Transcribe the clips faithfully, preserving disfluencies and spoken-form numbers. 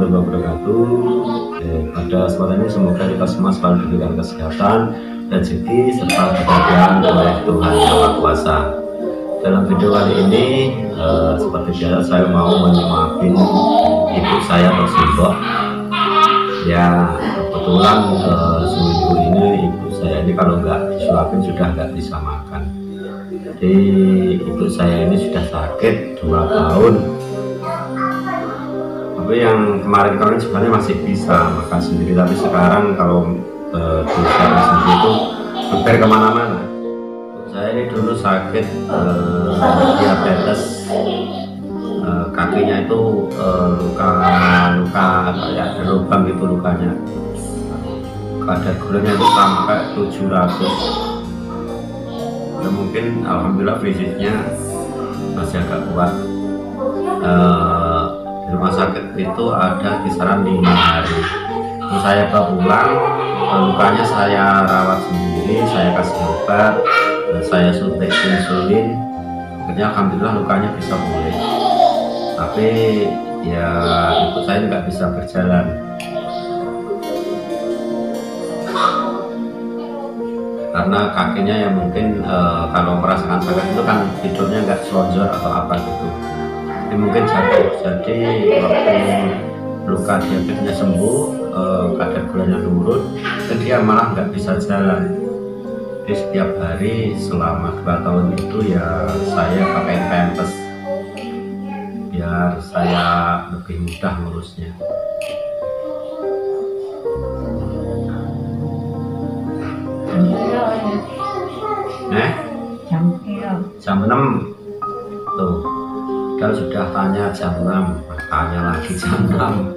warahmatullahi wabarakatuh. Eh, pada kesempatan ini semoga kita semua selalu diberikan kesehatan, rezeki, serta kebahagiaan oleh Tuhan Yang Maha Kuasa. Dalam video kali ini, eh, seperti biasa saya mau menyemakin ibu saya tersebut. Ya kebetulan eh, seminggu ini ibu saya ini kalau nggak disuapin sudah nggak bisa makan. Jadi ibu saya ini sudah sakit dua tahun. Tapi yang kemarin-kemarin sebenarnya masih bisa makan sendiri, tapi sekarang kalau eh, di usia sendiri itu hampir kemana-mana. Saya ini dulu sakit eh, diabetes, eh, kakinya itu eh, luka luka kayak ada lubang gitu lukanya. Kadar gulanya itu sampai tujuh ratus. Ya mungkin alhamdulillah fisiknya masih agak kuat. Eh, di rumah sakit itu ada kisaran lima hari. Terus saya pulang, lukanya saya rawat sendiri, saya kasih obat, saya suntik insulin. Akhirnya alhamdulillah lukanya bisa pulih. Tapi ya ibu saya nggak bisa berjalan. Karena kakinya ya mungkin e, kalau merasakan sakit itu kan tidurnya nggak selonjor atau apa gitu. Ini mungkin jatuh, jadi waktu luka diabetesnya sembuh, eh, kadar gulanya turun, dan dia malah nggak bisa jalan. Jadi setiap hari selama dua tahun itu ya saya pakai pampers biar saya lebih mudah ngurusnya. Eh? Jam enam tuh. Kalau sudah tanya jam enam, tanya lagi jam enam.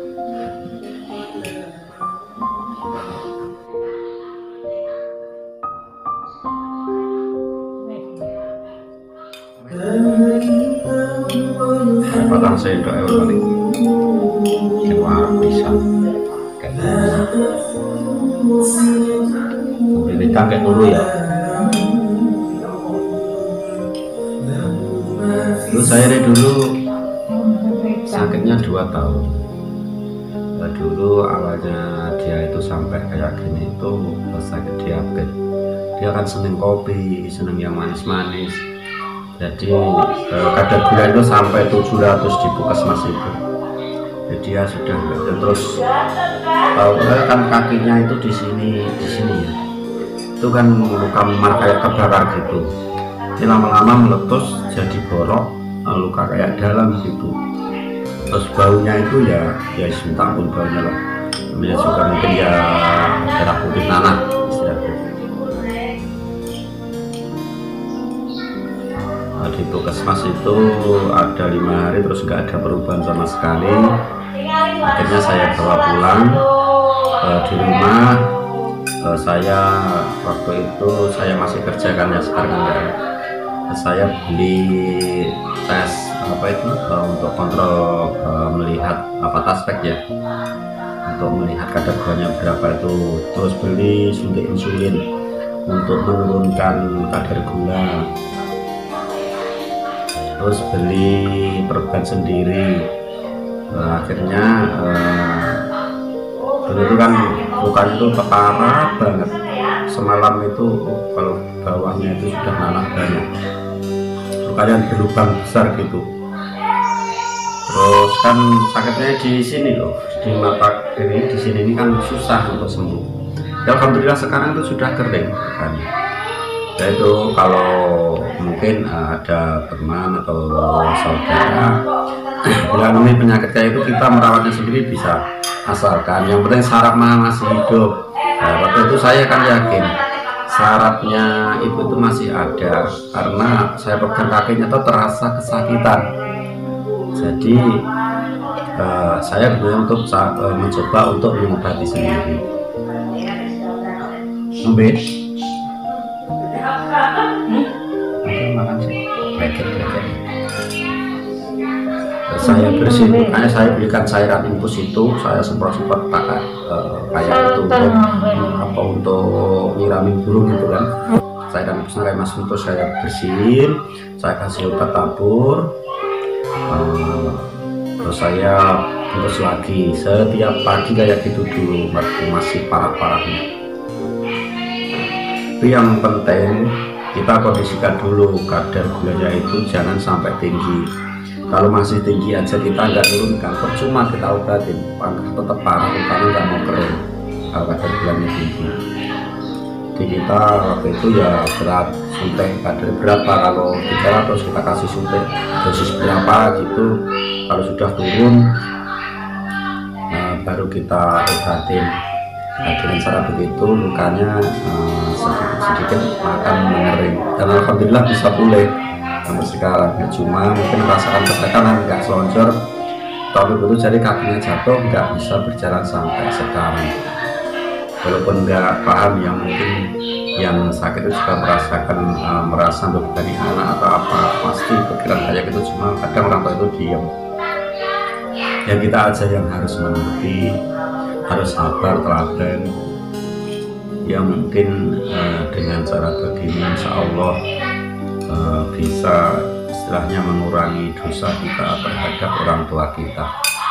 Patang sendok ya paling luar bisa. Pilih tangkek dulu ya. Dulu saya ini dulu sakitnya dua tahun. Ya, dulu awalnya dia itu sampai kayak gini itu sakit diabetes. Dia kan seneng kopi, seneng yang manis-manis. Jadi eh, kadar gula itu sampai tujuh ratus di puskesmas itu. Jadi dia sudah enggak. Terus tahu kan kakinya itu di sini, di sini ya. Itu kan luka memar kayak kebakar gitu. Ini lama-lama meletus jadi borok, luka kayak dalam gitu. Terus baunya itu ya ya minta pun baunya lah, namanya juga mungkin ya darah putih tanah istilahnya. Nah, di puskesmas itu ada lima hari terus nggak ada perubahan sama sekali. Akhirnya saya bawa pulang eh, di rumah. eh, saya waktu itu saya masih kerja kan ya, sekarang enggak. Saya beli tes apa itu uh, untuk kontrol uh, melihat apa taspek ya, untuk melihat kadar gulanya berapa itu. Terus beli suntik insulin untuk menurunkan kadar gula. Terus beli perban sendiri. Nah, akhirnya uh, dulu itu kan lukanya itu parah banget. Semalam itu kalau bawahnya itu sudah nanah banyak, lukanya berlubang besar gitu. Terus kan sakitnya di sini loh, di mata kiri di sini ini kan susah untuk sembuh. Ya alhamdulillah sekarang itu sudah kering kan. Ya itu kalau mungkin ada teman atau saudara yang namanya penyakit kayak itu, kita merawatnya sendiri bisa, asalkan yang penting saraf masih hidup. Nah, waktu itu saya kan yakin syaratnya itu itu masih ada, karena saya pegang kakinya itu terasa kesakitan. Jadi uh, saya benar untuk uh, mencoba untuk mengobati sendiri. Mbak, hmm? makan sih, beket-beket. Saya bersihin, makanya saya belikan cairan infus itu, saya semprot-semprot pakai uh, kayak itu untuk apa, untuk nyiramin burung gitu kan. Cairan infusnya kayak mas untuk saya bersihin, saya kasih obat tabur. Uh, terus saya terus lagi setiap pagi kayak gitu dulu waktu masih parah-parahnya. Tapi yang penting kita kondisikan dulu kadar gulanya itu jangan sampai tinggi. Kalau masih tinggi aja kita nggak turunkan, percuma kita obatin, tetap parah, karena nggak mau kering kalau kadar gulanya tinggi. Jadi kita waktu itu ya berat suntik kadar berapa, kalau tiga ratus kita kasih suntik dosis berapa gitu. Kalau sudah turun, nah, baru kita obatin. Nah, dengan cara begitu lukanya sedikit-sedikit uh, akan mengering, dan alhamdulillah bisa pulih sampai sekarang. Ya, cuma mungkin merasakan ketekanan, nggak selonjor, tapi betul jadi kakinya jatuh, nggak bisa berjalan sampai sekarang. Walaupun nggak paham, yang mungkin yang sakit itu juga merasakan uh, merasa membebani anak atau apa, pasti pikiran kayak gitu. Cuma kadang orang tua itu diam. Ya kita aja yang harus mengerti, harus sabar, telaten. Ya mungkin uh, dengan cara begini insya Allah uh, bisa istilahnya mengurangi dosa kita terhadap orang tua kita.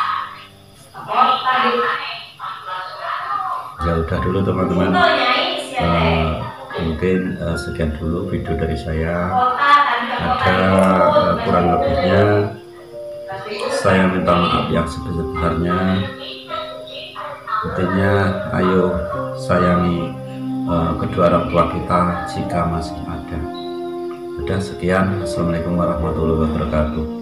Ya udah dulu teman-teman, uh, mungkin uh, sekian dulu video dari saya. Ada uh, kurang lebihnya saya minta maaf yang sebesar-besarnya. Intinya ayo sayangi uh, kedua orang tua kita jika masih ada. Udah sekian, assalamualaikum warahmatullahi wabarakatuh.